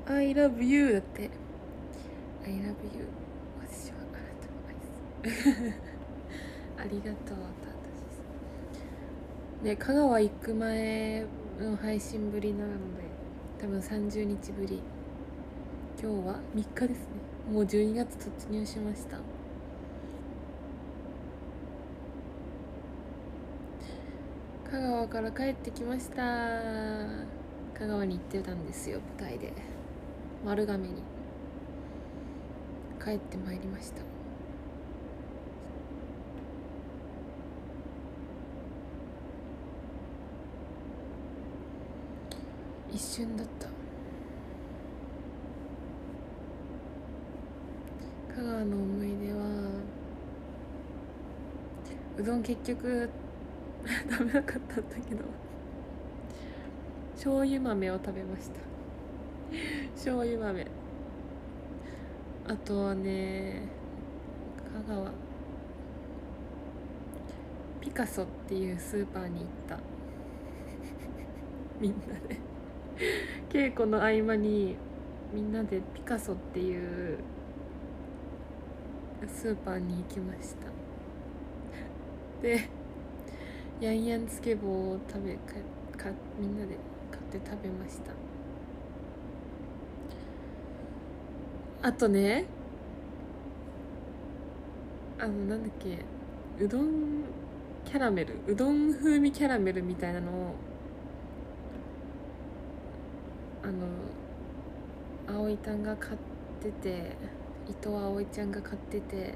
I love you だって。 I love you 私はあなたを愛すありがとうと私ね。香川行く前の配信ぶりなので多分30日ぶり。今日は3日ですね。もう12月突入しました。香川から帰ってきました。香川に行ってたんですよ、舞台で。丸亀に帰ってまいりました。一瞬だった。香川の思い出はうどん結局食べなかったんだけど醤油豆を食べました。醤油豆。あとはね、香川ピカソっていうスーパーに行ったみんなで稽古の合間にみんなでピカソっていうスーパーに行きました。でヤンヤンつけ棒をみんなで買って食べました。あとね、なんだっけ、うどんキャラメル、うどん風味キャラメルみたいなのを葵たんが買ってて、伊藤葵ちゃんが買ってて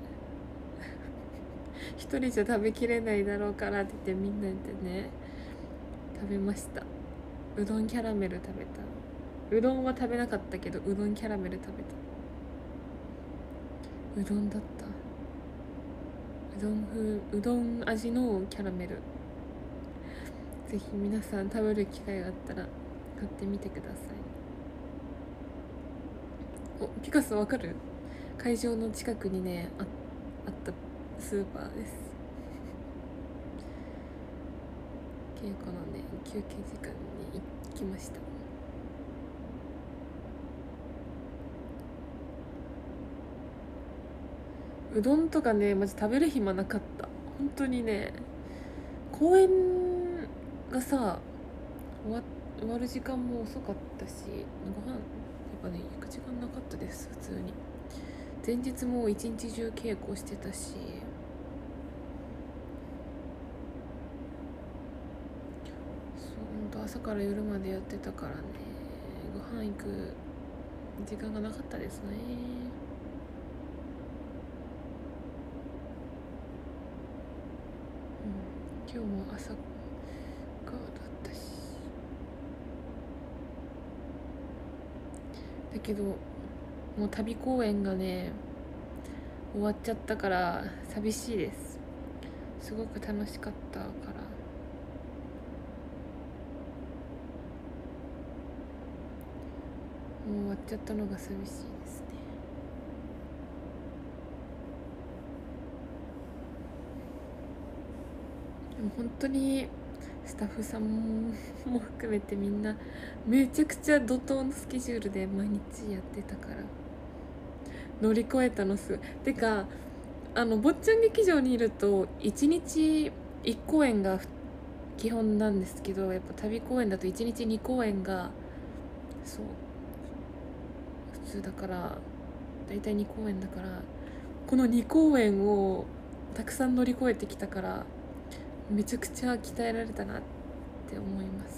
一人じゃ食べきれないだろうからって言ってみんなでね食べました。うどんキャラメル食べた。うどんは食べなかったけどうどんキャラメル食べた。うどんだった。うどん味のキャラメル。ぜひ皆さん食べる機会があったら買ってみてください。お、ピカソわかる？会場の近くにねあったスーパーです。稽古のね休憩時間に行きました。うどんとかねマジ食べる暇なかった。本当にね、公演がさ終わる時間も遅かったし、ご飯やっぱね行く時間なかったです。普通に前日も一日中稽古してたし、ほんと朝から夜までやってたからね、ご飯行く時間がなかったですね。今日も朝からだったし、だけどもう旅公演がね終わっちゃったから寂しいです。すごく楽しかったから。もう終わっちゃったのが寂しいですね。でも本当にスタッフさんも含めてみんなめちゃくちゃ怒涛のスケジュールで毎日やってたから乗り越えたのす。てか坊っちゃん劇場にいると1日1公演が基本なんですけど、やっぱ旅公演だと1日2公演がそう普通だから、だいたい2公演だから、この2公演をたくさん乗り越えてきたからめちゃくちゃ鍛えられたなって思います。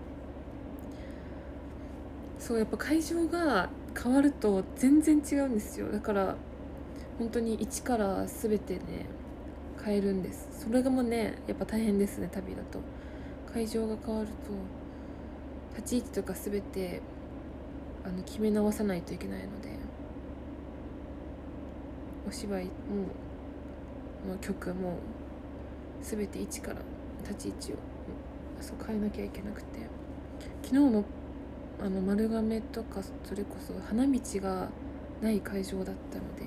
そう、やっぱ会場が変わると全然違うんですよ。だから本当に一から全てね変えるんです。それがもうねやっぱ大変ですね。旅だと会場が変わると立ち位置とか全て決め直さないといけないので、お芝居も曲も全て一から立ち位置を変えなきゃいけなくて、昨日の丸亀とかそれこそ花道がない会場だったので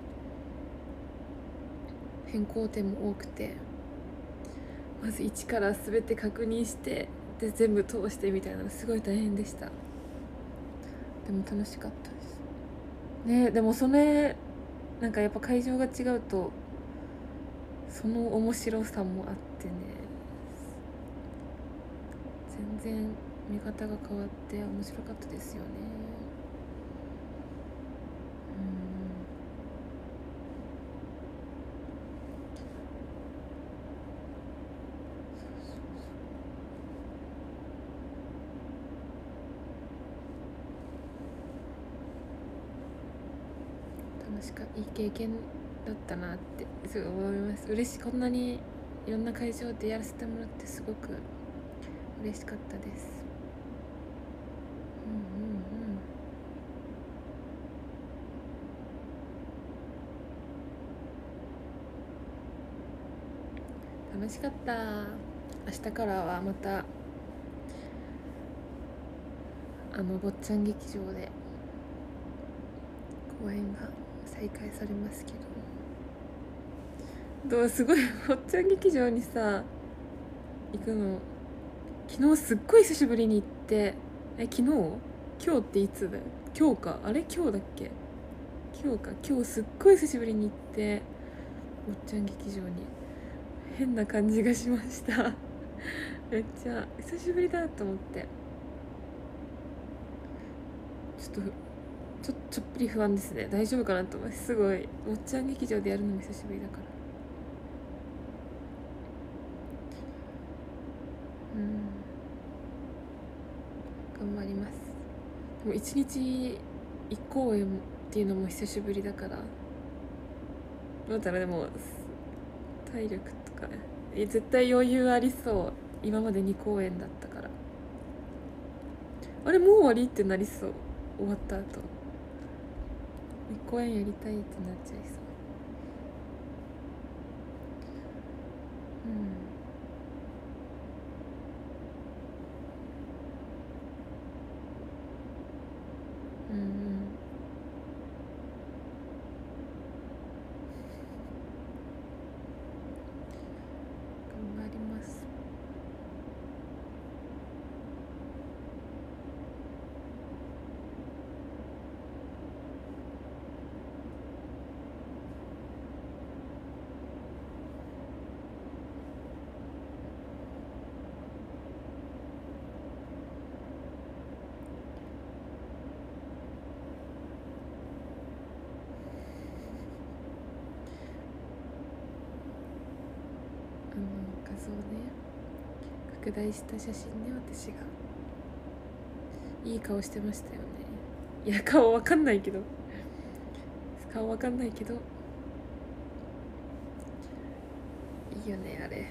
変更点も多くて、まず一から全て確認してで全部通してみたいなのすごい大変でした。 でも楽しかったですね。でもそれなんかやっぱ会場が違うとその面白さもあってね、全然見方が変わって面白かったですよね。いい経験だったなってすごい思います。嬉しい、こんなにいろんな会場でやらせてもらってすごく嬉しかったです。楽しかった。明日からはまた坊ちゃん劇場で公演が再開されますけど、すごい坊ちゃん劇場にさ行くの昨日すっごい久しぶりに行って、昨日今日っていつだよ、今日か、あれ今日だっけ、今日すっごい久しぶりに行って坊ちゃん劇場に変な感じがしましためっちゃ久しぶりだと思って、ちょっぴり不安ですね。大丈夫かなと思います。すごい坊ちゃん劇場でやるのも久しぶりだから。頑張ります。でも1日1公演っていうのも久しぶりだから、どうだったらでも体力とか絶対余裕ありそう。今まで2公演だったから、あれもう終わりってなりそう。終わった後1公演やりたいってなっちゃいそう。頑張ります。画像ね、拡大した写真ね、私がいい顔してましたよね。いや顔わかんないけどいいよねあれ。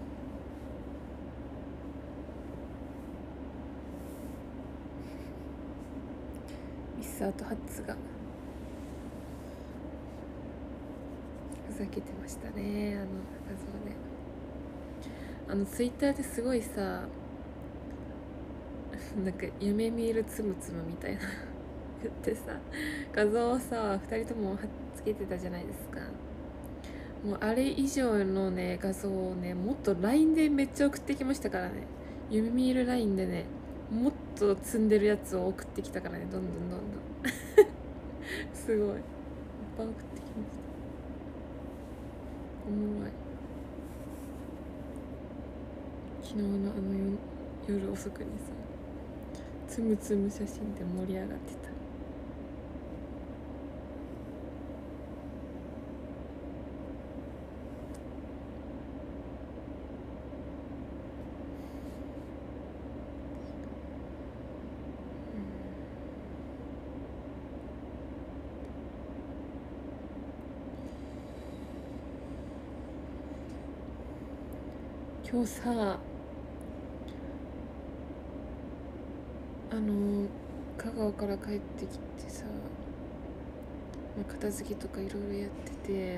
ミスアートハッツがふざけてましたね、画像で。ツイッターですごいさ、なんか夢見えるつむつむみたいな言ってさ、画像をさ2人ともつけてたじゃないですか。もうあれ以上のね画像をね、もっと LINE でめっちゃ送ってきましたからね。夢見える LINE でね、もっと積んでるやつを送ってきたからね、どんどんすごいいっぱい送ってきました。おもろい。昨日の夜遅くにさ、つむつむ写真で盛り上がってた。今日さ香川から帰ってきてさ、片付けとかいろいろやってて、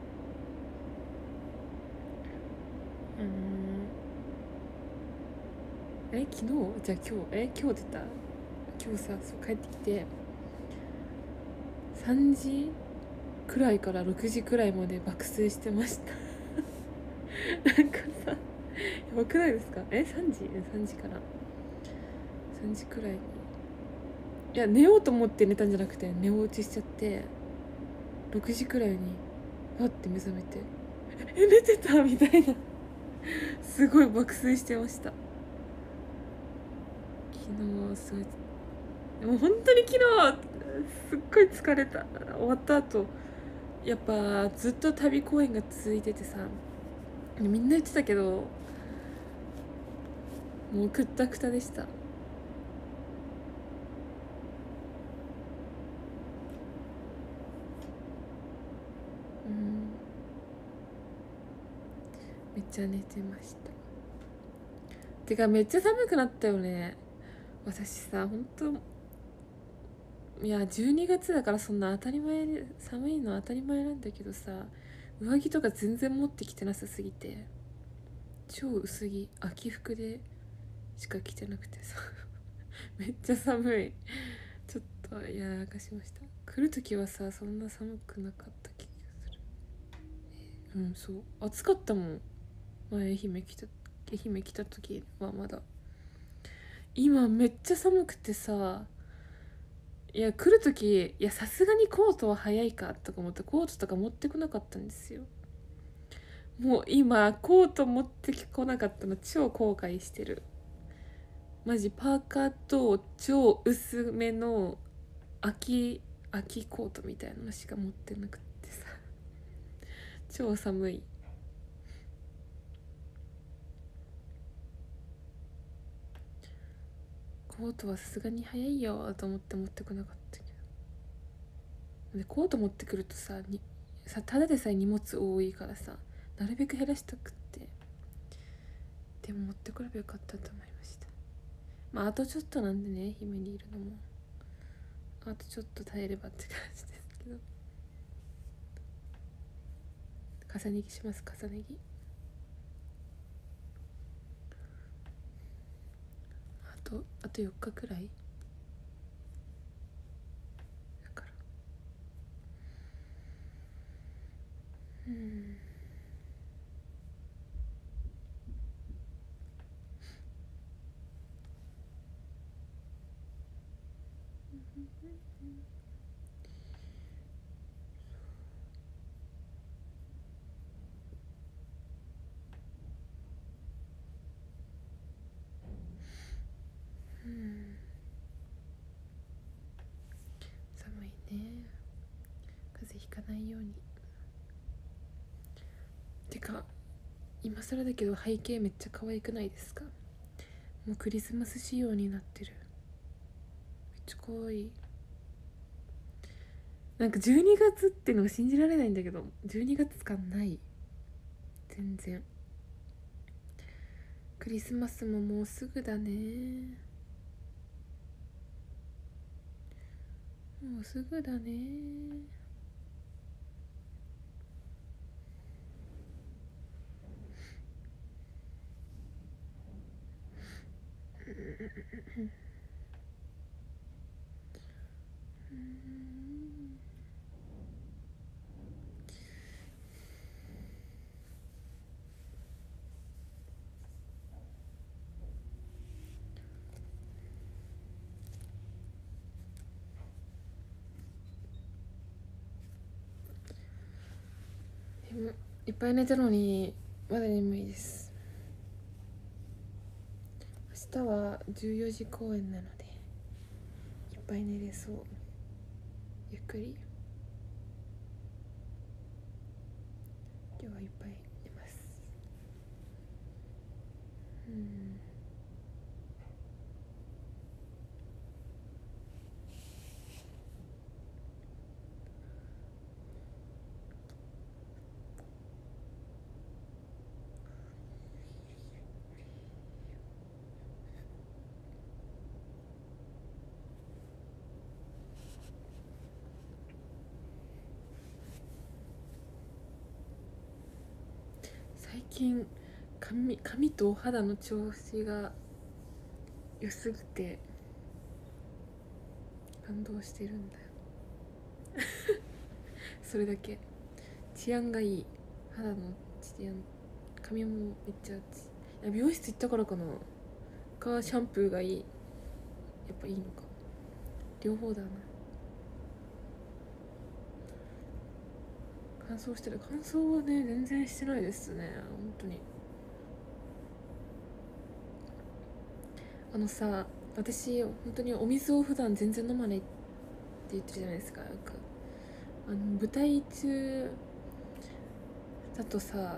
昨日じゃあ今日出た今日さ、そう帰ってきて3時くらいから6時くらいまで爆睡してましたなんかさ、やばくないですか？3時から3時くらいにいや寝ようと思って寝たんじゃなくて寝落ちしちゃって、6時くらいにパッて目覚めて寝てたみたいなすごい爆睡してました。昨日すごい、でも本当に昨日すっごい疲れた。終わった後やっぱずっと旅公演が続いててさ、みんな言ってたけどもうくったくたでした。めっちゃ寝てました。てかめっちゃ寒くなったよね。私さ、ほんといや12月だからそんな当たり前で寒いのは当たり前なんだけどさ、上着とか全然持ってきてなさすぎて超薄着秋服でしか着てなくてさめっちゃ寒い。ちょっとやらかしました。来る時はさそんな寒くなかった気がする。そう暑かったもん。前愛媛来た時はまだ。今めっちゃ寒くてさ、いや来る時いやさすがにコートは早いかとか思ってコートとか持ってこなかったんですよ。もう今コート持ってこなかったの超後悔してる。マジパーカーと超薄めの秋コートみたいなのしか持ってなくってさ超寒い。コートはさすがに早いよと思って持ってこなかったけど、でコート持ってくるとさただでさえ荷物多いからさ、なるべく減らしたくって、でも持ってこればよかったと思いました。まああとちょっとなんでね、姫にいるのもあとちょっと耐えればって感じですけど。重ね着します。重ね着あと4日くらいだから。寒いね。風邪ひかないように。てか今更だけど背景めっちゃ可愛くないですか？もうクリスマス仕様になってる。めっちゃ可愛い。なんか12月ってのが信じられないんだけど、12月感ない全然。クリスマスももうすぐだね。もうすぐだね。いっぱい寝たのにまだ眠いです。明日は14時公演なのでいっぱい寝れそう。ゆっくり今日はいっぱい寝ます。最近髪とお肌の調子が良すぎて感動してるんだよそれだけ。治安がいい。肌の治安、髪もめっちゃ美容室行ったからかな。シャンプーがいい。やっぱいいのか。 両方だな。乾燥してる。乾燥はね全然してないですね本当に。さ、私本当にお水を普段全然飲まないって言ってるじゃないですか。なんか舞台中だとさ、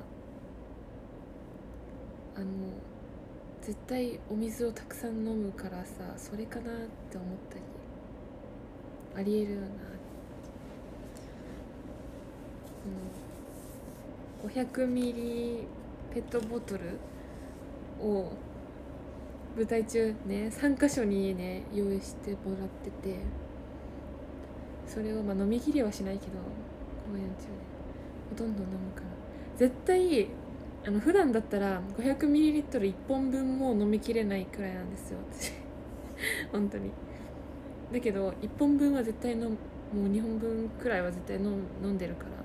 絶対お水をたくさん飲むからさ、それかなって思ったり、ありえるような、500ミリペットボトルを舞台中ね3箇所にね用意してもらってて、それを飲み切りはしないけど公演中でどんどん飲むから、絶対普段だったら 500ml1 本分も飲みきれないくらいなんですよ私本当に。だけど1本分は絶対もう2本分くらいは絶対飲んでるから、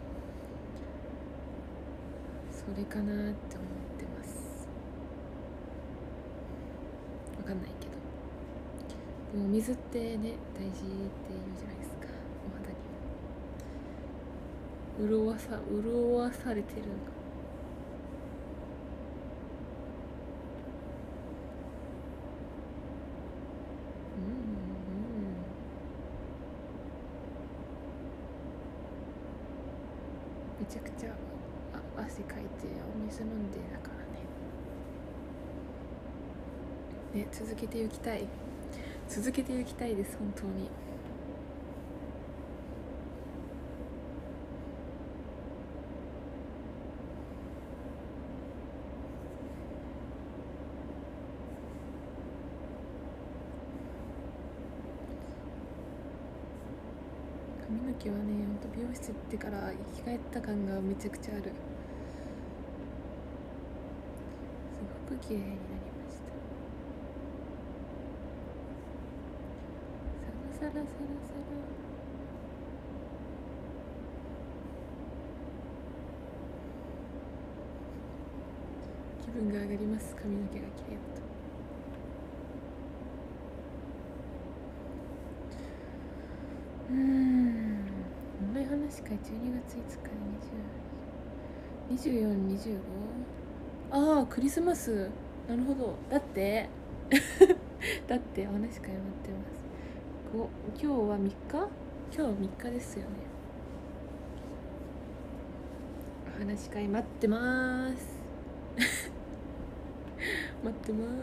それかなって思ってます。わかんないけど、でも水ってね大事って言うじゃないですか。お肌に潤わされてるのか。めちゃくちゃ汗かいてお水飲んでだからね。続けていきたいです本当に。髪の毛はねほんと美容室行ってから生き返った感がめちゃくちゃある。すごく綺麗になりました。サラサラサラサラ。気分が上がります、髪の毛が綺麗だと。オンライン話し会12月5日20、24、25。ああクリスマス、なるほど。だってだってお話し会待ってます。今日は3日？今日は3日ですよね。お話し会待ってます待ってます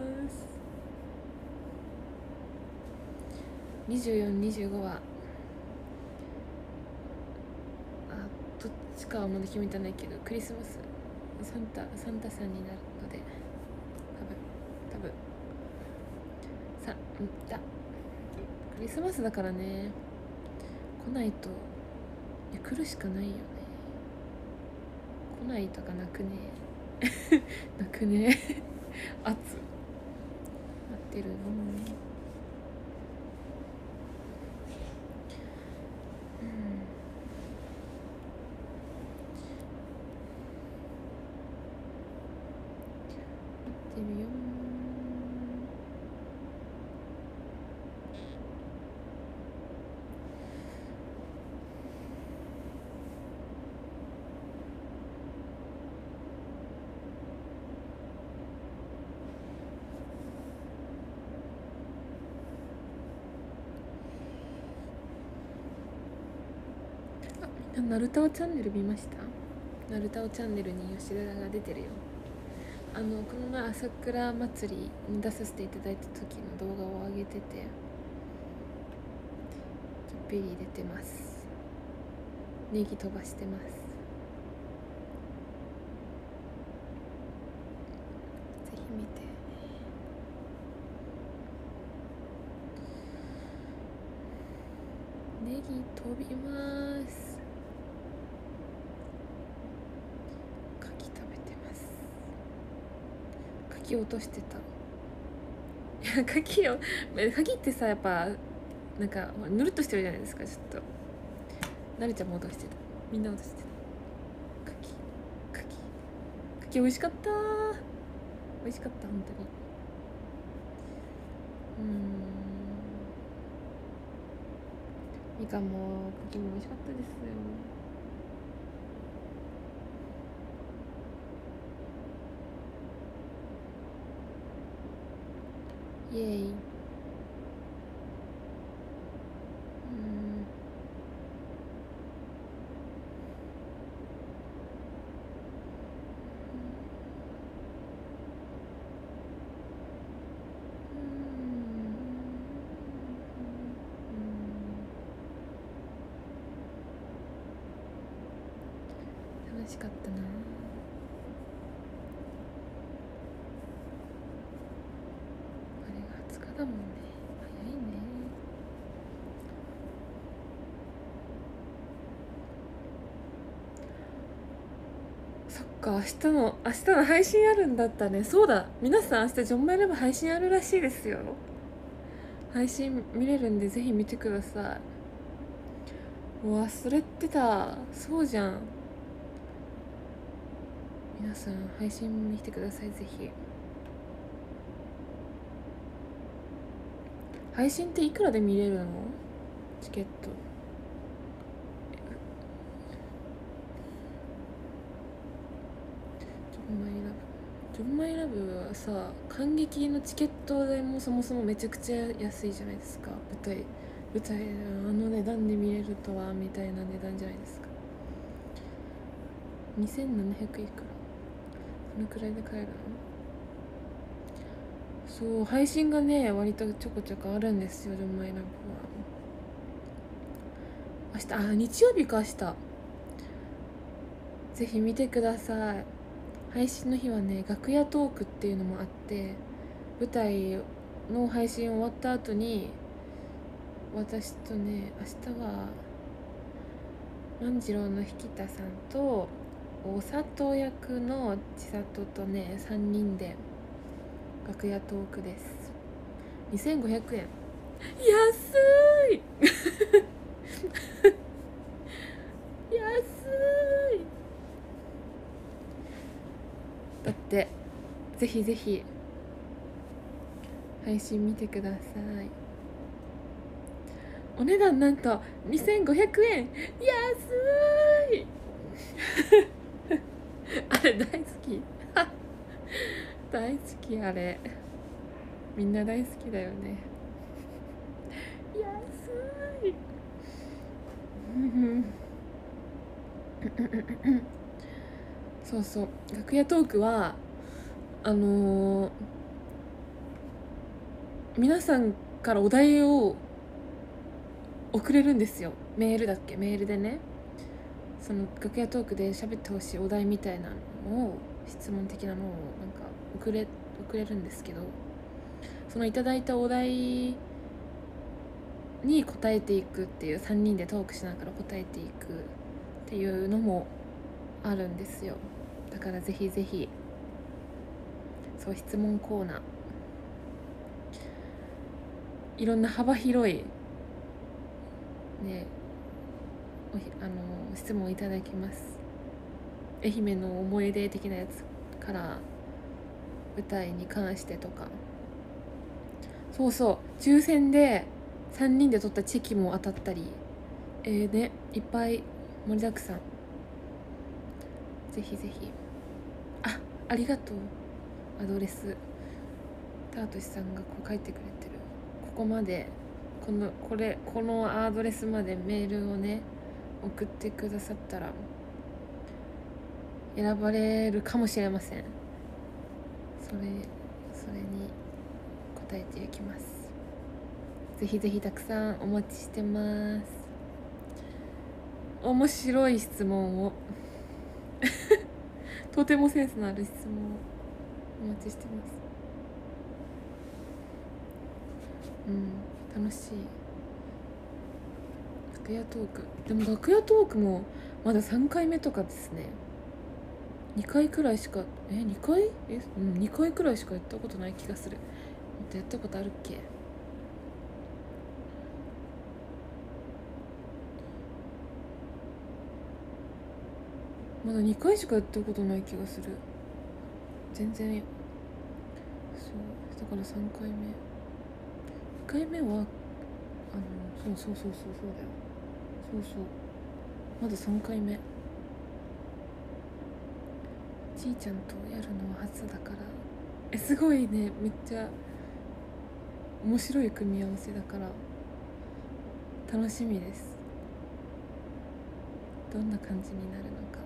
。24、25はどっちかはまだ決めてないけど、クリスマスサンタさんになるので、多分クリスマスだからね、来ないと。いや来るしかないよね。来ないとかなくねなくね圧待ってるの。待ってるよ。ナルタオチャンネル見ました？ナルタオチャンネルに吉田が出てるよ。この前朝倉祭りに出させていただいた時の動画を上げてて、ちょっぴり出てます。ネギ飛ばしてます。ぜひ見て。ネギ飛びます。柿落としてた。いや柿ってさ、やっぱなんかぬるっとしてるじゃないですか。ちょっとなるちゃんも落としてた。みんな落としてた。柿美味しかった。美味しかった本当に。 みかんも茎も美味しかったですよ。イエーイ。楽しかったな。あれが20日だもんね。早いね。そっか、明日の配信あるんだったね。そうだ、皆さん明日ジョンマイラブ配信あるらしいですよ。配信見れるんでぜひ見てください。忘れてた。そうじゃん。皆さん配信見に来てください。ぜひ。配信っていくらで見れるの？チケット。ジョンマイラブはさ、観劇のチケット代もそもそもめちゃくちゃ安いじゃないですか。舞台あの値段で見れるとはみたいな値段じゃないですか。2700いくら、そのくらいで買えるの？そう、配信がね割とちょこちょこあるんですよ。ジョンマイラブは明日、日曜日か。明日ぜひ見てください。配信の日はね、楽屋トークっていうのもあって、舞台の配信終わった後に私とね、明日は万次郎の引田さんとお里役の千里とね、3人で楽屋トークです。2500円。安い安い。だってぜひぜひ配信見てください。お値段なんと2500円。安いあれ大好き大好き。あれみんな大好きだよね。安いそうそう、楽屋トークは皆さんからお題を送れるんですよ。メールでね、その楽屋トークで喋ってほしいお題みたいなのを、質問的なのをなんか送れるんですけど、そのいただいたお題に答えていくっていう、3人でトークしながら答えていくっていうのもあるんですよ。だからぜひぜひ、そう、質問コーナー、いろんな幅広いね、質問いただきます。愛媛の思い出的なやつから舞台に関してとか、そうそう、抽選で3人で取ったチェキも当たったり、ね、いっぱい盛りだくさん。ぜひぜひ。ありがとう。アドレスタートシさんがこう書いてくれてる。ここまでこのアドレスまでメールをね送ってくださったら選ばれるかもしれません。それに答えていきます。ぜひぜひたくさんお待ちしてます。面白い質問をとてもセンスのある質問をお待ちしてます。楽しい。楽屋トーク、でも楽屋トークもまだ3回目とかですね。2回くらいしか2回くらいしかやったことない気がする。もっとやったことあるっけ？まだ2回しかやったことない気がする。全然。そうだから3回目はそうだよ。 そうそう、まだ3回目。ちいちゃんとやるのは初だから、すごいね、めっちゃ面白い組み合わせだから楽しみです。どんな感じになるのか。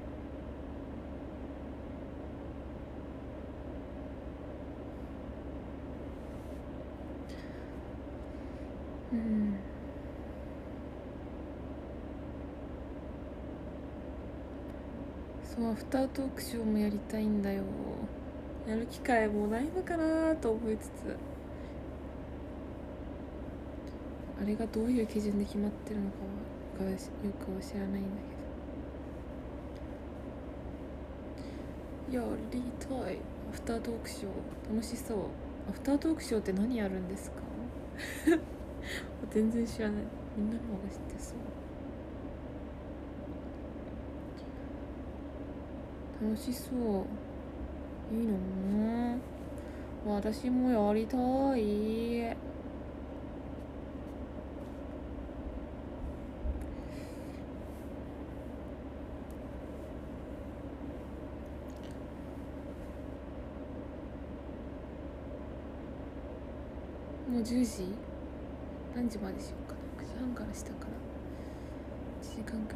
うん、そう、アフタートークショーもやりたいんだよ。やる機会もないのかなと思いつつ、あれがどういう基準で決まってるのかはよくは知らないんだけど、やりたい。アフタートークショー楽しそう。アフタートークショーって何やるんですか？全然知らない。みんなの方が知ってそう。楽しそう。いいの？私もやりたい。もう10時？何時までしようかな。9時半からしたから1時間くらいやる。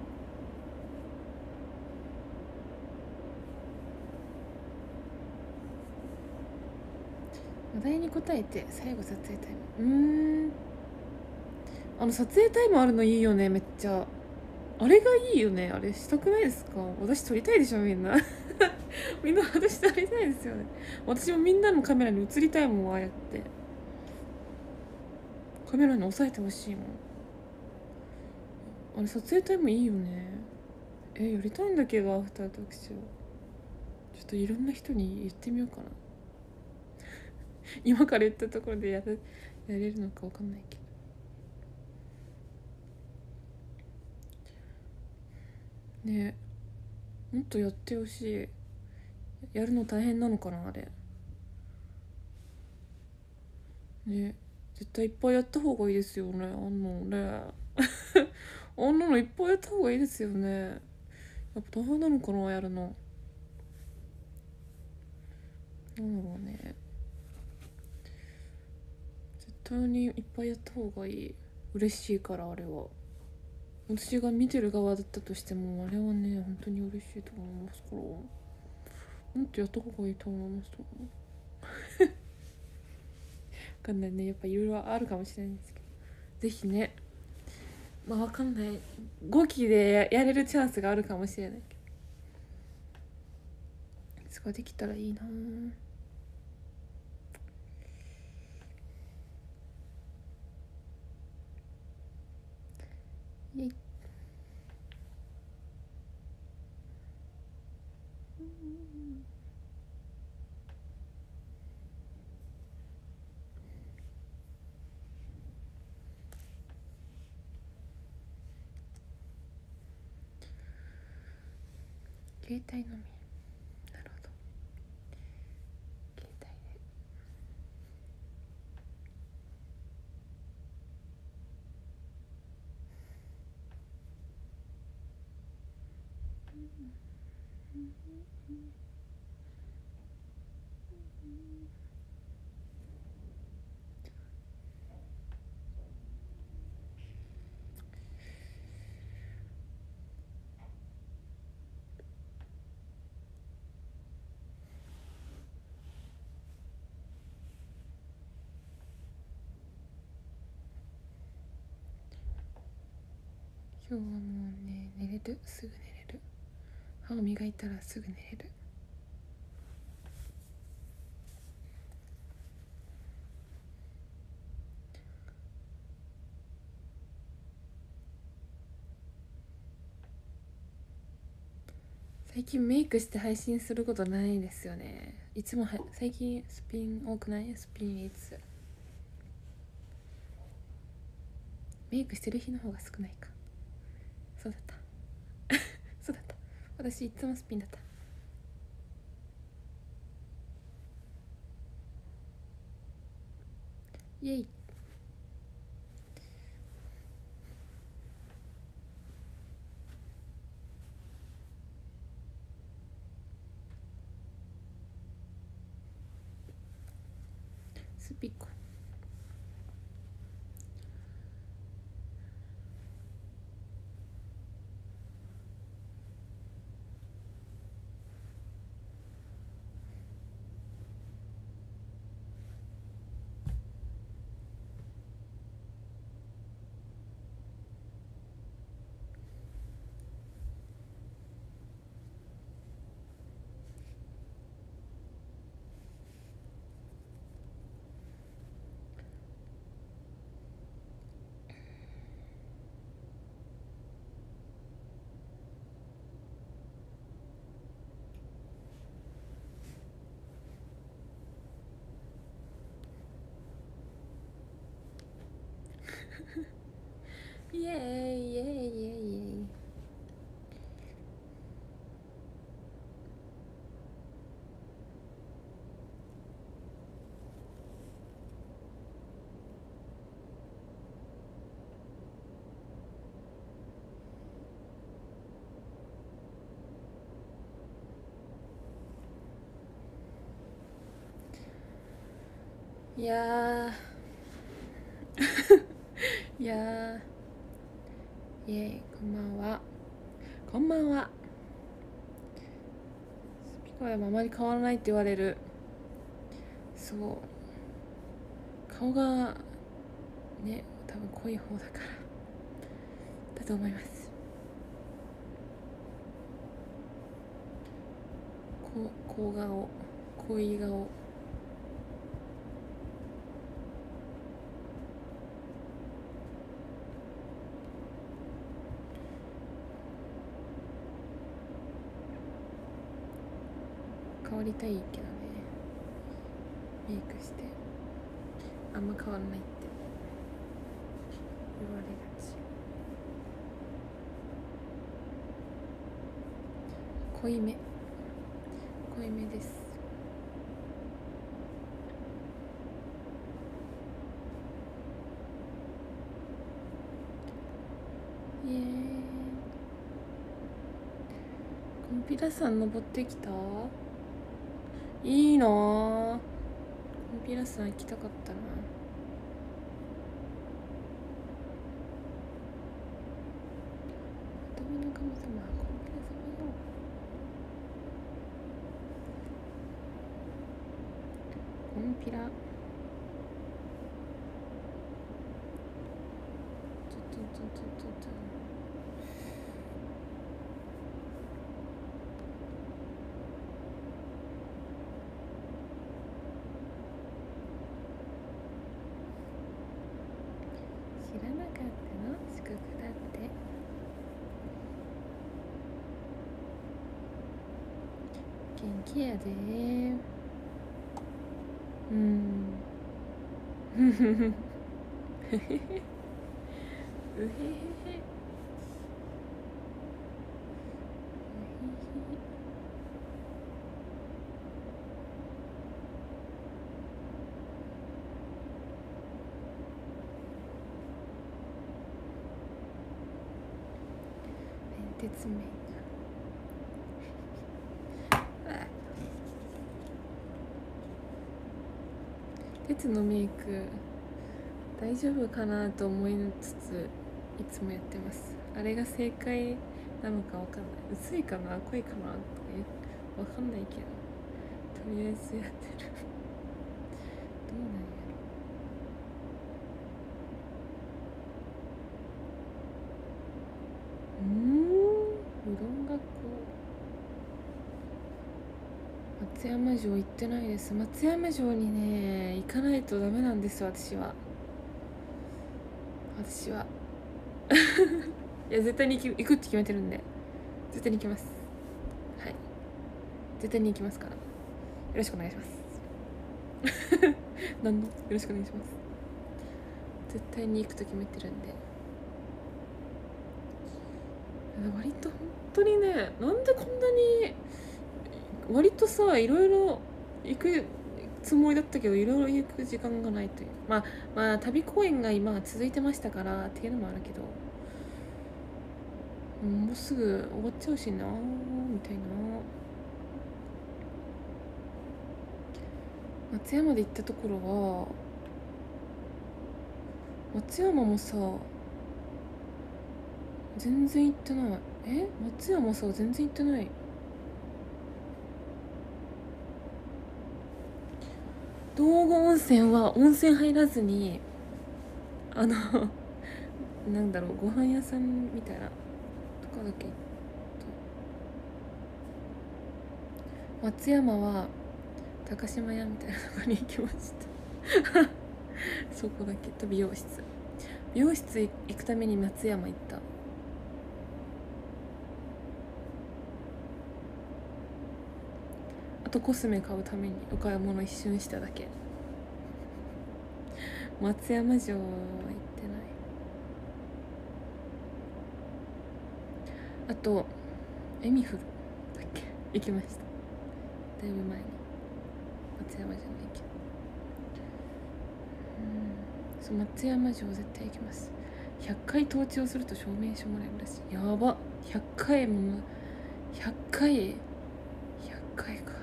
話題に答えて最後撮影タイム。撮影タイムあるのいいよね。めっちゃあれがいいよね。あれしたくないですか？私撮りたいでしょ、みんな。みんな私撮りたいですよね。私もみんなのカメラに映りたいもん。ああやってカメラに押さえてほしいもん。あれ撮影タイムいいよね。やりたいんだけど、アフタートークショーちょっといろんな人に言ってみようかな。今から言ったところでやれるのか分かんないけどね。もっとやってほしい。やるの大変なのかな、あれね。絶対いっぱいやった方がいいですよね、あんのね。あんなのいっぱいやった方がいいですよね。やっぱ大変なのかな、やるの。なんだろうね。絶対にいっぱいやった方がいい。嬉しいから、あれは。私が見てる側だったとしても、あれはね、本当に嬉しいと思いますから、もっとやった方がいいと思います。分かんないね、やっぱいろいろあるかもしれないんですけど、ぜひね。まあ分かんない、5期でやれるチャンスがあるかもしれないけど、そこできたらいいな。イエイ。携帯のみ。なるほど。携帯で。今日はもうね、寝れる。すぐ寝れる。歯を磨いたらすぐ寝れる。最近メイクして配信することないですよね。いつも最近スピン多くない？スピンいつメイクしてる日の方が少ないか。そうだった。そうだった。私いつもスピンだった。イエイ。 イエーイイエーイイエーイイエーイ。いやいやイエーイ、こんばんは。こんばんは。ピコヤもあまり変わらないって言われる。そう、顔がね、多分濃い方だからだと思います。小顔、濃い顔。変わりたいけどね、メイクしてあんま変わらないって言われがち。濃いめです。イエーイ。コンピラ山登ってきた。いいなぁ、コンピラ山行きたかったな。頭の神様、コンピラ様よ。コンピラちょっ知らなかったの？資格だって。元気やでー。ふふふふへへへうへへへ。鉄メイク。鉄のメイク大丈夫かなと思いつついつもやってます。あれが正解なのかわかんない。薄いかな、濃いかなとかわかんないけど、とりあえずやってる。どうなんやろ。うどん学校、松山城行ってないです。松山城にね行かないとダメなんです。私はいや絶対に行くって決めてるんで絶対に行きます。はい、絶対に行きますからよろしくお願いします。何のよろしくお願いします。絶対に行くと決めてるんで。割と本当にね、なんでこんなに割とさ、いろいろ行くつもりだったけどいろいろ行く時間がないという。まあ旅公演が今続いてましたからっていうのもあるけど、もうすぐ終わっちゃうしなみたいな。松山で行ったところは、松山もさ全然行ってない。松山さ全然行ってない。道後温泉は温泉入らずになんだろう、ご飯屋さんみたいなとかだけ行った。松山は高島屋みたいなとこに行きましたそこだけと美容室行くために松山行った。あとコスメ買うためにお買い物一瞬しただけ。松山城は行ってない。 あとエミフルだっけ行きました。だいぶ前に。松山じゃないけど、そう松山城絶対行きます。100回登頂すると証明書もらえるらしい。やば、100回も100回100回か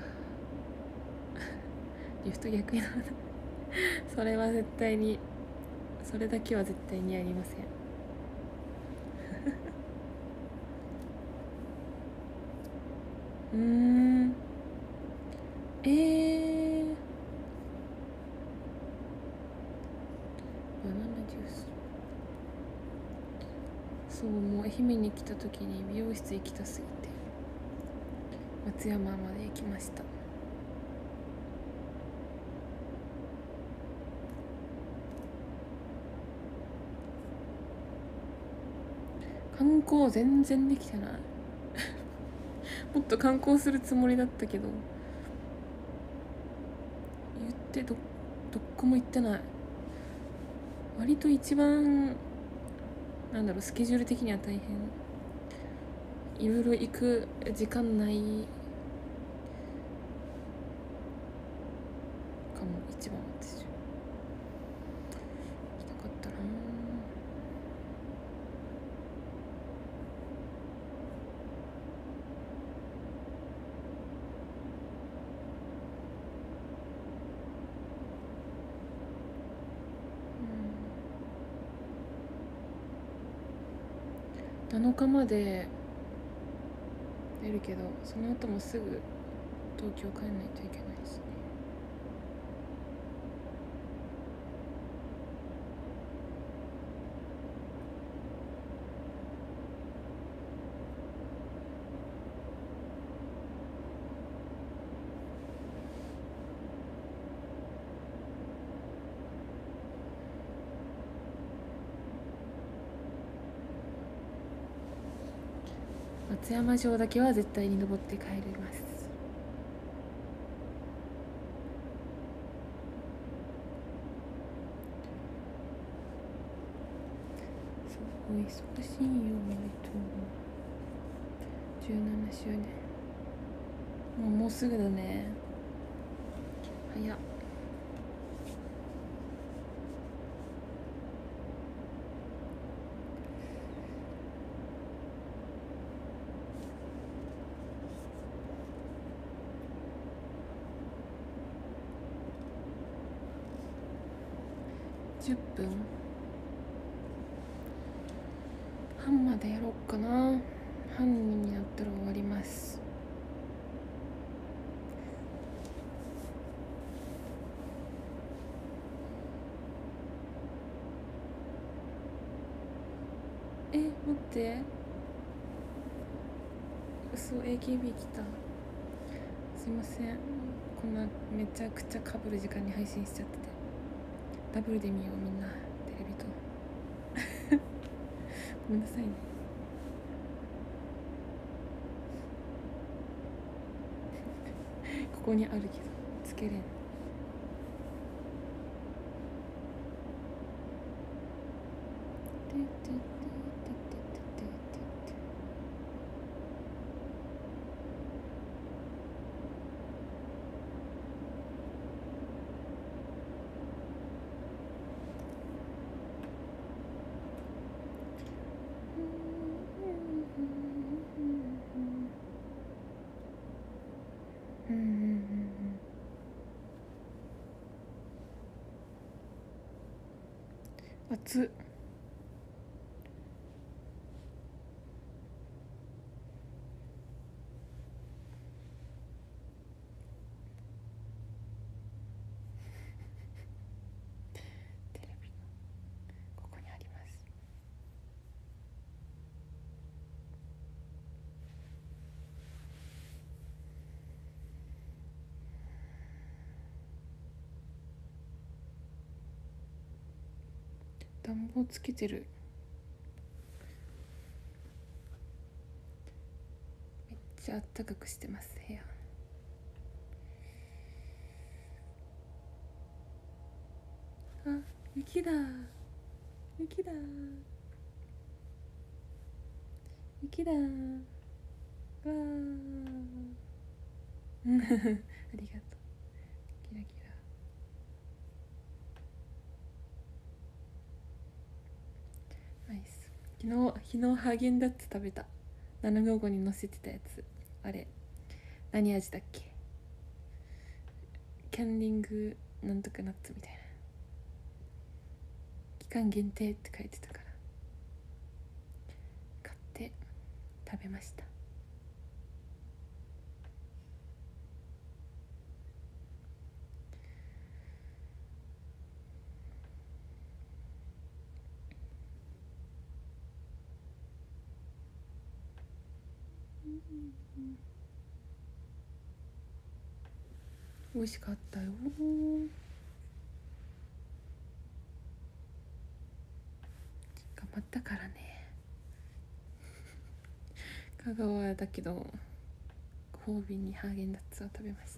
リフト逆になるそれは絶対に、それだけは絶対にやりませんバナナジュース、そう、もう愛媛に来た時に美容室行きたすぎて松山まで行きました。観光全然できてないもっと観光するつもりだったけど、言ってどこも行ってない。割と一番なんだろう、スケジュール的には大変、いろいろ行く時間ないかも。一番私行きたかったな。7日まで出るけど、その後もすぐ東京帰んないといけないしね。松山城だけは絶対に登って帰ります。すごい忙しいよ、割と。17周年、もうすぐだね。早っ。10分半までやろうかな。半になったら終わります。待って、嘘、 AKB 来た。すいません、こんなめちゃくちゃかぶる時間に配信しちゃってて。ダブルで見よう、みんなテレビとごめんなさいね。ここにあるけどつけれん。熱っ。テレビここにあります。暖房つけてる。めっちゃあったかくしてます部屋。あ、雪だ、雪だ。 雪だーわーありがとう。キラキラアイス。昨日ハーゲンダッツ食べた。755に乗せてたやつ。あれ何味だっけ。キャンディングなんとかナッツみたいな。期間限定って書いてたから買って食べました。美味しかったよ。頑張ったからね。香川だけどご褒美にハーゲンダッツを食べました。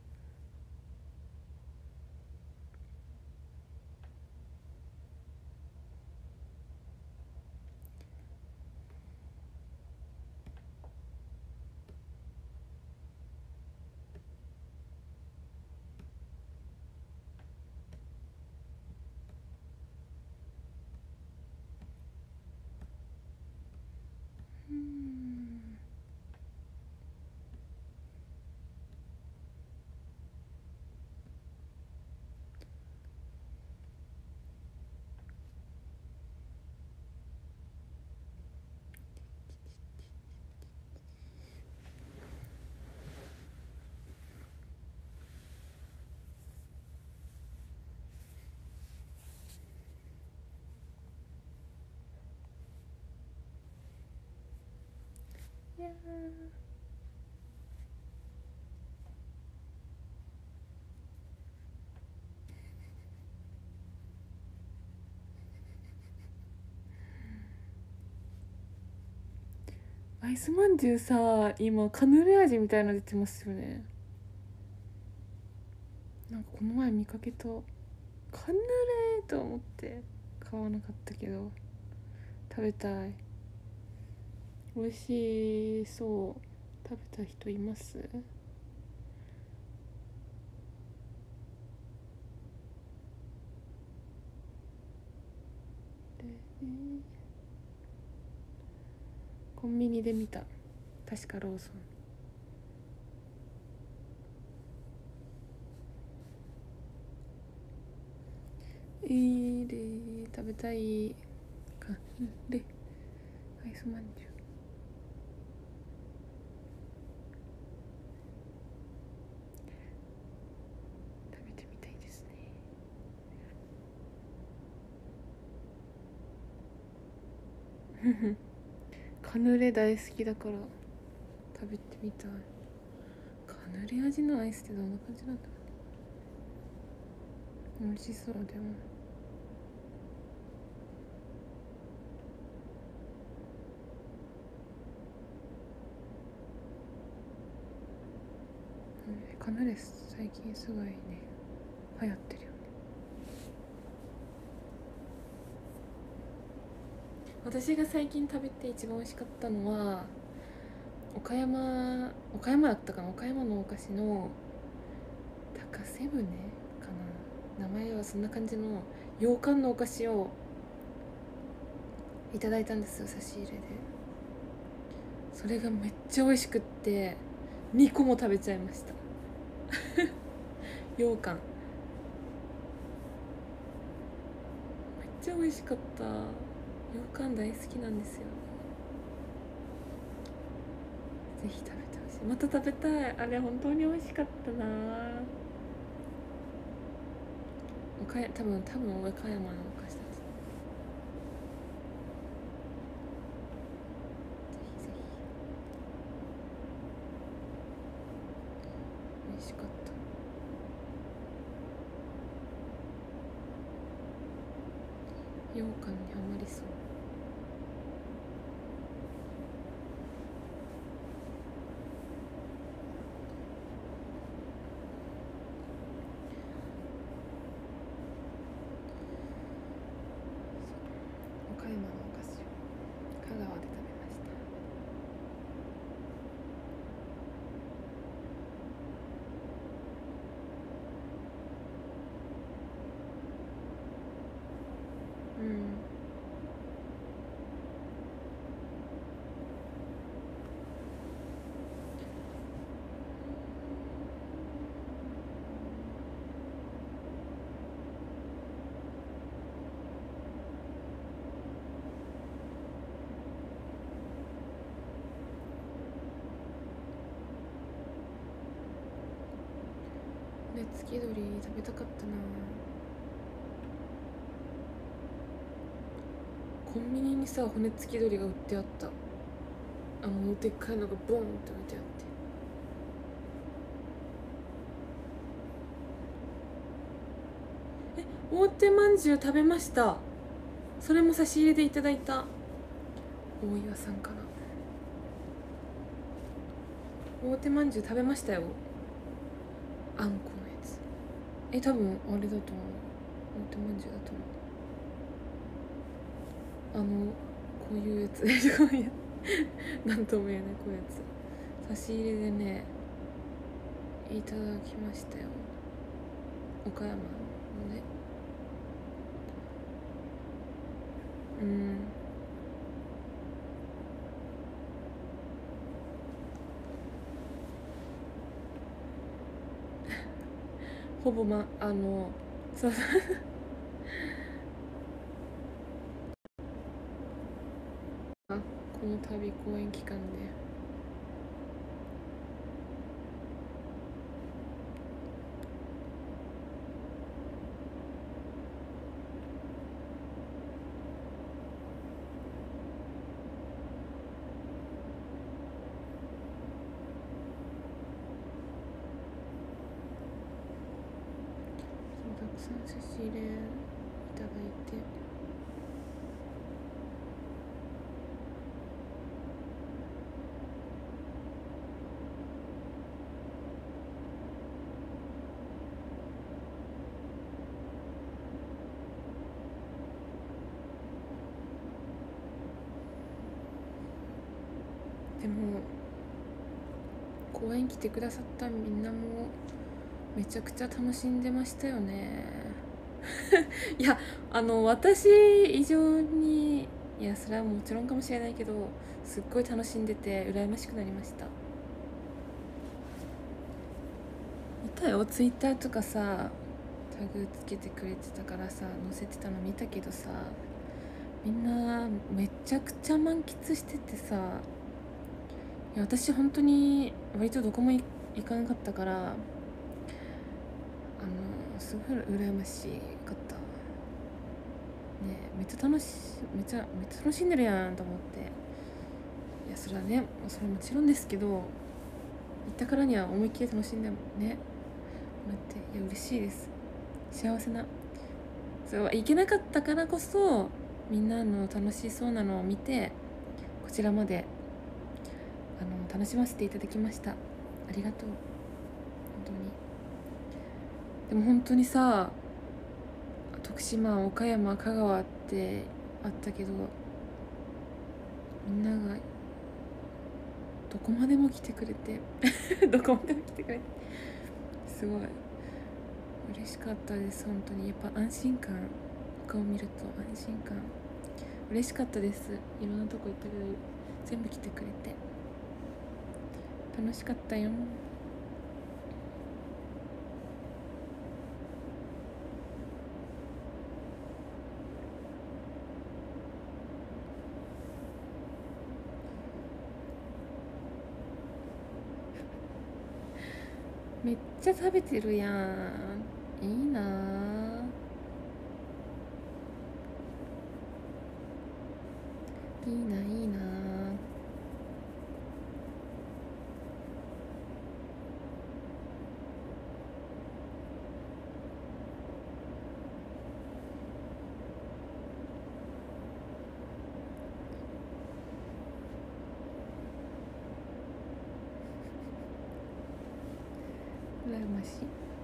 いやアイスまんじゅうさ、今カヌレ味みたいの出てますよね。なんかこの前見かけた。カヌレと思って買わなかったけど食べたい。美味しそう。食べた人います？コンビニで見た。確かローソン。食べたい。カヌレアイスまんじゅう。食べてみたいですね。カヌレ大好きだから食べてみたい。カヌレ味のアイスってどんな感じなんだろう。美味しそうでも。カヌレ最近すごいね流行ってるよね。私が最近食べて一番美味しかったのは岡山だったかな。岡山のお菓子の高瀬舟かな、名前はそんな感じの洋館のお菓子をいただいたんですよ、差し入れで。それがめっちゃ美味しくって2個も食べちゃいました。羊羹めっちゃ美味しかった。羊羹大好きなんですよ。ぜひ食べてほしい。また食べたい。あれ本当に美味しかったな。多分岡山のお菓子だった。ぜひぜひ。美味しかった。羊羹にハマりそう。岡山のお菓子を香川で食べました。 付き鳥食べたかったな。コンビニにさ骨付き鳥が売ってあった。でっかいのがボンって置いてあって、大手まんじゅう食べました。それも差し入れでいただいた。大岩さんかな。大手まんじゅう食べましたよ。あんこのやつ。多分あれだと思う。大手まんじゅうだと思う。こういうやつこういうなんとも言えないこういうやつ差し入れでねいただきましたよ。岡山のね。ほぼそうこの度公演期間でたくさん差し入れいただいて、でも公演来てくださったみんなもめちゃくちゃ楽しんでましたよねいや私以上に、いやそれはもちろんかもしれないけどすっごい楽しんでて羨ましくなりました。見たよ、ツイッターとかさタグつけてくれてたからさ載せてたの見たけどさ、みんなめちゃくちゃ満喫しててさ、いや私本当に割とどこも行かなかったからすごい羨ましかったね。めっちゃ楽しんでるやんと思って、いやそれはねそれはもちろんですけど、行ったからには思いっきり楽しんでもねもらって、いや嬉しいです。幸せな、それは行けなかったからこそみんなの楽しそうなのを見てこちらまで楽しませていただきました。ありがとう本当に。でも本当にさ徳島、岡山、香川ってあったけど、みんながどこまでも来てくれてどこまでも来てくれてすごい嬉しかったです。本当にやっぱ安心感、顔見ると安心感嬉しかったです。いろんなとこ行ったけど全部来てくれて楽しかったよ。めっちゃ食べてるやん。いいなぁ、いいな、いいな。羨ましい。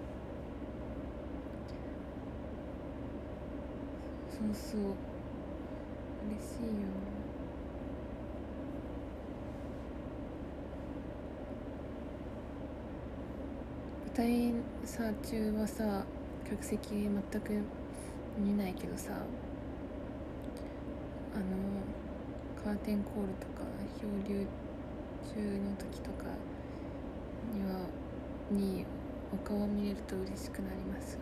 そうそう嬉しいよ。舞台さ中はさ客席全く見ないけどさ、カーテンコールとか漂流中の時とかにお顔を見れると嬉しくなりますよ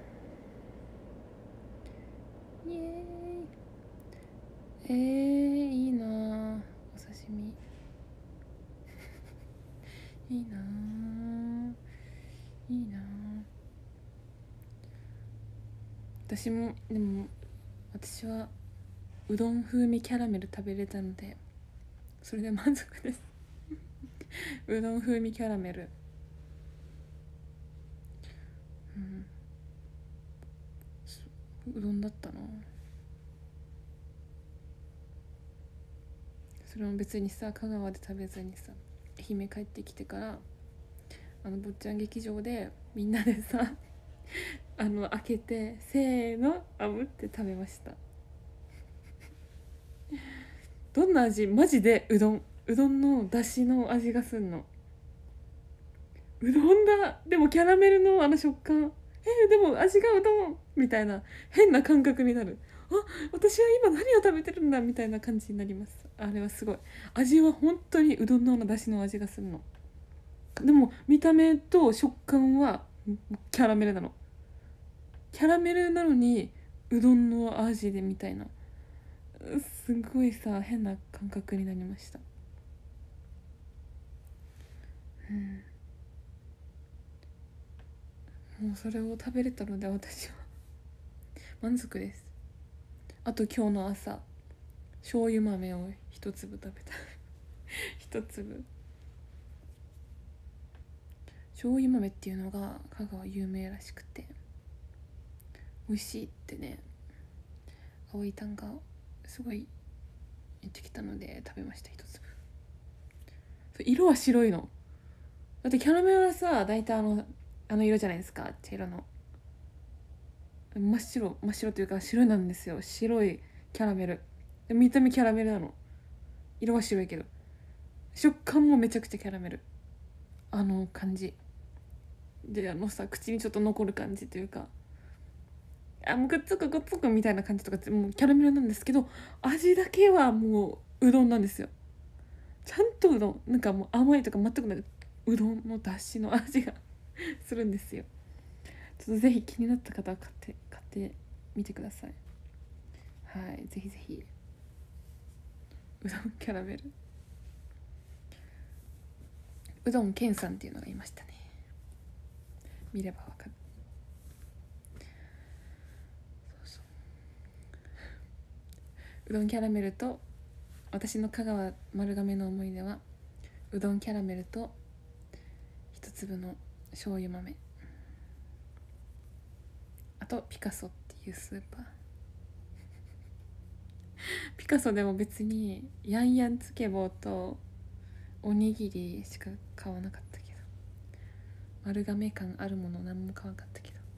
っていう。イエーイ。 いいなぁ、いいなぁ。私もでも私はうどん風味キャラメル食べれたのでそれで満足ですうどん風味キャラメル、うどんだったな。それも別にさ香川で食べずにさ愛媛帰ってきてから坊ちゃん劇場でみんなでさ開けてせーの炙って食べました。どんな味？マジでうどんの出汁の味がすんの。うどんだ。でもキャラメルの食感、でも味がうどんみたいな変な感覚になる。あ、私は今何を食べてるんだみたいな感じになります。あれはすごい。味は本当にうどんの出汁の味がするの。でも見た目と食感はキャラメルなの。キャラメルなのにうどんの味でみたいな、すごいさ変な感覚になりました。もうそれを食べれたので私は満足です。あと今日の朝醤油豆を一粒食べた一粒。醤油豆っていうのが香川有名らしくて美味しいってね、葵たんがすごい言ってきたので食べました、一粒。色は白いの。だってキャラメルはさ大体あの色じゃないですか、茶色の真っ白というか白なんですよ。白いキャラメル、見た目キャラメルなの。色は白いけど食感もめちゃくちゃキャラメル、感じでさ口にちょっと残る感じというか、もうくっつくみたいな感じとかもうキャラメルなんですけど、味だけはもううどんなんですよ。ちゃんとうどん、なんかもう甘いとか全くなく、うどんの出汁の味がするんですよ。ちょっとぜひ気になった方は買ってみてください。はい、ぜひぜひ。うどんキャラメル、うどんけんさんっていうのがいましたね。見ればわかる。うどんキャラメルと、私の香川丸亀の思い出はうどんキャラメルと一粒の醤油豆、あとピカソっていうスーパーピカソでも別にヤンヤンつけ棒とおにぎりしか買わなかったけど、丸亀感あるもの何も買わなかったけど、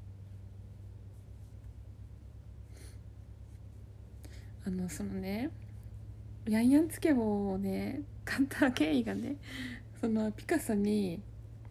そのねヤンヤンつけ棒をね買った経緯がね、そのピカソに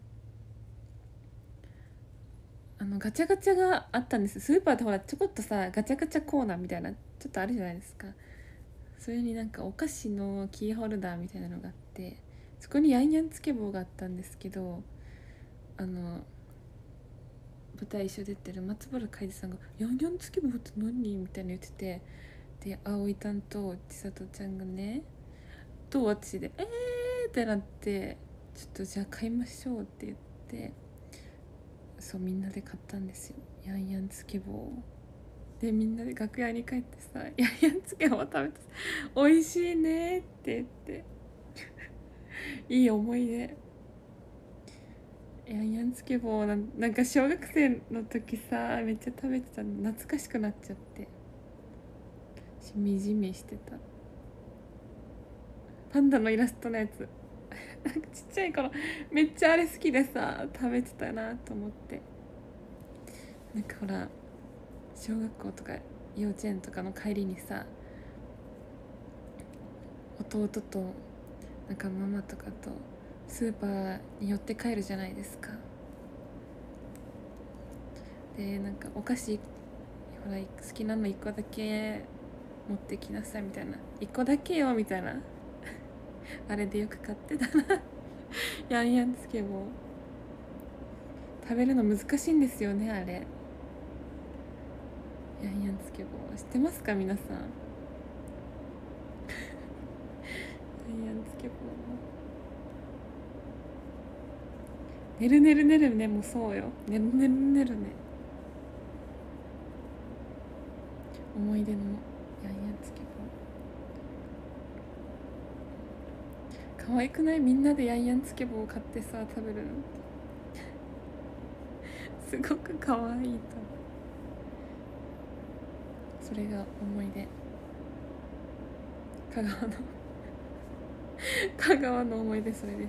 ガチャガチャがあったんです。スーパーってほらちょこっとさガチャガチャコーナーみたいなちょっとあるじゃないですか。それになんかお菓子のキーホルダーみたいなのがあって、そこにヤンヤンつけ棒があったんですけど、舞台一緒出てる松原海さんが「ヤンヤンつけ棒って何？」みたいな言ってて、で葵たんと千里ちゃんがねと私でってなって、ちょっとじゃあ買いましょうって言って、そうみんなで買ったんですよ、ヤンヤンつけ棒で。みんなで楽屋に帰ってさヤンヤンつけ棒食べて美味しいねって言っていい思い出。ヤンヤンつけ棒なんか小学生の時さめっちゃ食べてたの懐かしくなっちゃってしみじみしてた。パンダのイラストのやつなんかちっちゃい頃めっちゃあれ好きでさ食べてたなと思って。なんかほら小学校とか幼稚園とかの帰りにさ弟となんかママとかとスーパーに寄って帰るじゃないですか。でなんかお菓子ほら好きなの1個だけ持ってきなさいみたいな、1個だけよみたいなあれでよく買ってたなヤンヤンつけ棒食べるの難しいんですよね、あれ。ヤンヤンつけ棒知ってますか皆さんヤンヤンつけ棒ねるねるねるねもそうよ。ねるねるねるね、思い出のヤンヤンつけ棒、可愛くない？みんなでヤンヤンつけ棒を買ってさ食べるのすごく可愛いと。それが思い出。香川の香川の思い出、それです。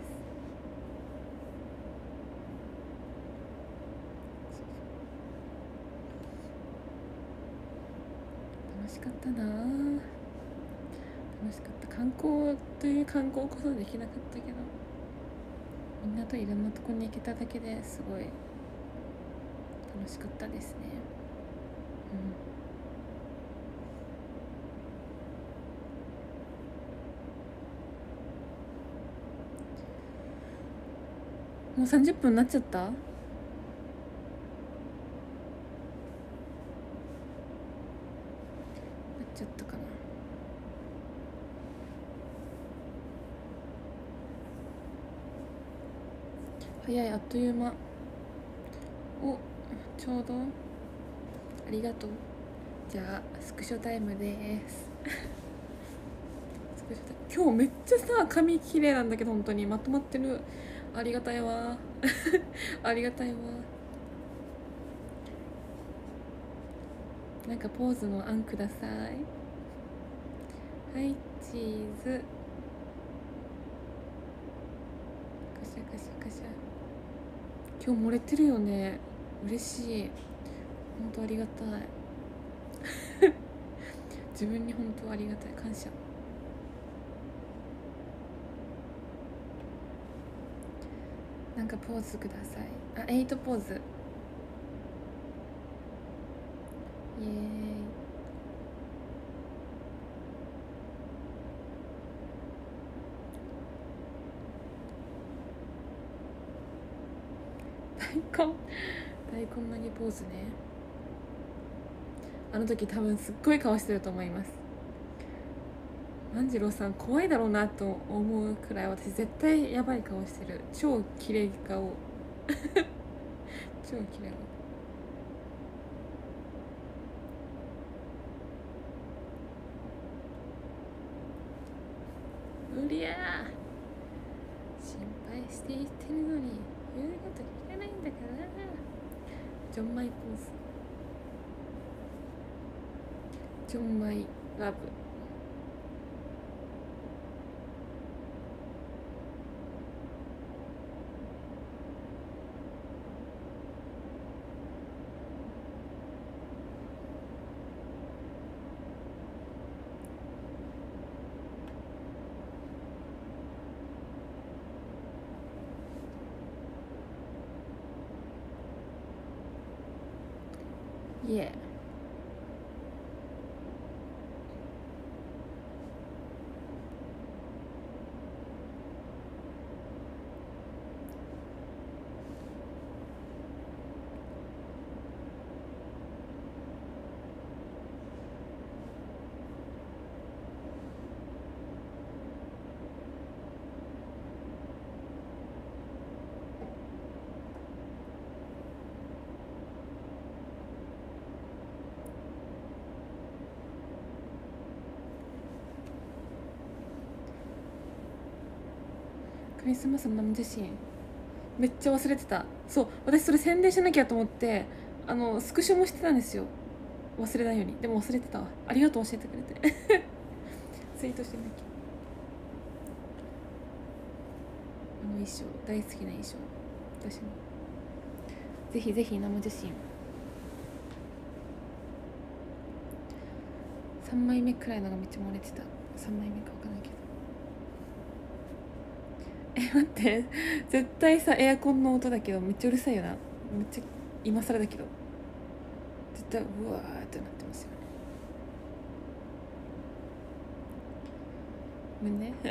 楽しかったな、楽しかった。観光という観光こそできなかったけど、みんなといろんなとこに行けただけですごい楽しかったですね。もう30分になっちゃった？なっちゃったかな。早い、あっという間。お、ちょうどありがとう。じゃあスクショタイムですスクショタイム。今日めっちゃさ髪綺麗なんだけど、本当にまとまってる。ありがたいわありがたいわ。なんかポーズの案ください。はい、チーズ。カシャカシャカシャ。今日漏れてるよね。嬉しい。本当ありがたい自分に本当ありがたい、感謝。なんかポーズください。あ、8ポーズ。イエーイ。大根投げポーズね。あの時多分すっごい顔してると思います。万次郎さん怖いだろうなと思うくらい、私絶対やばい顔してる。超綺麗顔超綺麗。うりゃー、心配して言ってるのに言うこと聞かないんだから。ジョンマイポーズ。ジョンマイラブ。イエー。クリスマスの生写真めっちゃ忘れてた。そう、私それ宣伝しなきゃと思ってスクショもしてたんですよ、忘れないように。でも忘れてたわ。ありがとう、教えてくれてツイートしてなきゃ。衣装大好きな衣装、私もぜひぜひ生写真3枚目くらいのがめっちゃ漏れてた。3枚目か分かんないけど。待って、絶対さエアコンの音だけどめっちゃうるさいよな。めっちゃ今更だけど絶対うわーってなってますよね。ごめんね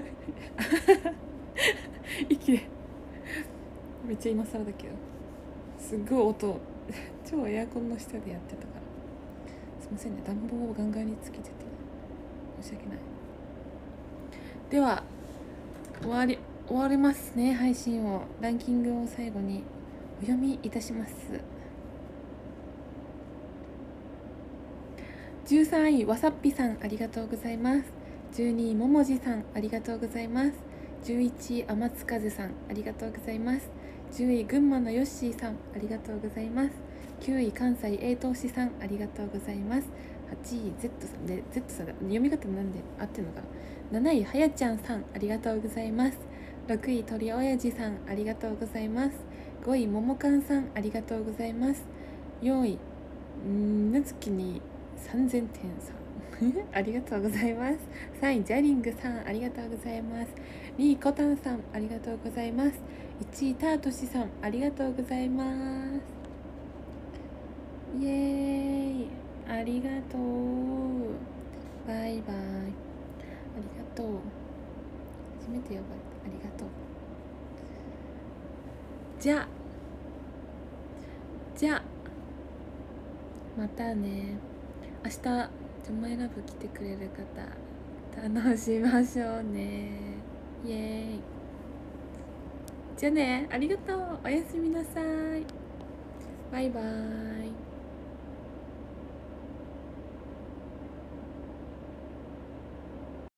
息でめっちゃ今更だけどすっごい音超エアコンの下でやってたから、すいませんね。暖房をガンガンにつけてて申し訳ない。では終わり終わりますね、配信を。ランキングを最後にお読みいたします。13位わさっぴさん、ありがとうございます。12位ももじさん、ありがとうございます。11位天津風さん、ありがとうございます。10位群馬のヨッシーさん、ありがとうございます。9位関西栄東市さん、ありがとうございます。8位 Z さんで Z さんだ、読み方なんで合ってるのかな。7位はやちゃんさん、ありがとうございます。6位鳥おやじさん、ありがとうございます。5位ももかんさん、ありがとうございます。4位なずきに3000点さんありがとうございます。3位ジャリングさん、ありがとうございます。2位コタンさん、ありがとうございます。1位タートシさん、ありがとうございます。イエーイ、ありがとう、バイバイ、ありがとう、初めて呼ばれた、ありがとう。じゃあまたね。明日ジョマイラブ来てくれる方楽しましょうね。イエーイ。じゃあね、ありがとう、おやすみなさい、バイバイ。